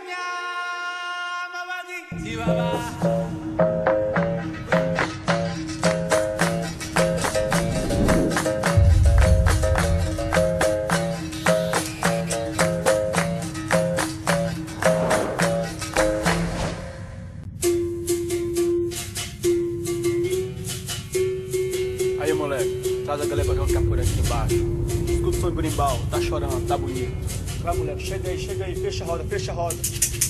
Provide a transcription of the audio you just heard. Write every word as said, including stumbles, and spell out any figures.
Aí, moleque, traz a galera pra jogar por aqui embaixo. Escuta o som do berimbau, tá chorando, tá bonito. Vai, moleque, chega aí, chega aí, fecha a roda, fecha a roda.